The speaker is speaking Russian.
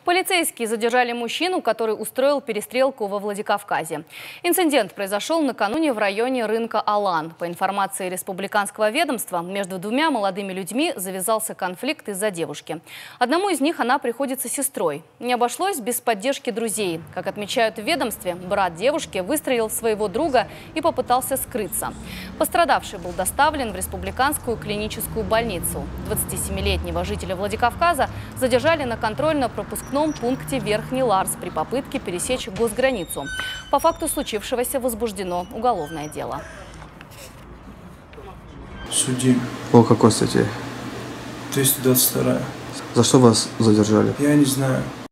Полицейские задержали мужчину, который устроил перестрелку во Владикавказе. Инцидент произошел накануне в районе рынка Алан. По информации республиканского ведомства, между двумя молодыми людьми завязался конфликт из-за девушки. Одному из них она приходится сестрой. Не обошлось без поддержки друзей. Как отмечают в ведомстве, брат девушки выстрелил в своего друга и попытался скрыться. Пострадавший был доставлен в республиканскую клиническую больницу. 27-летнего жителя Владикавказа задержали на контрольно-пропускном пункте Верхний Ларс при попытке пересечь госграницу. По факту случившегося возбуждено уголовное дело. Судим. По какой статье? 322. За что вас задержали? Я не знаю.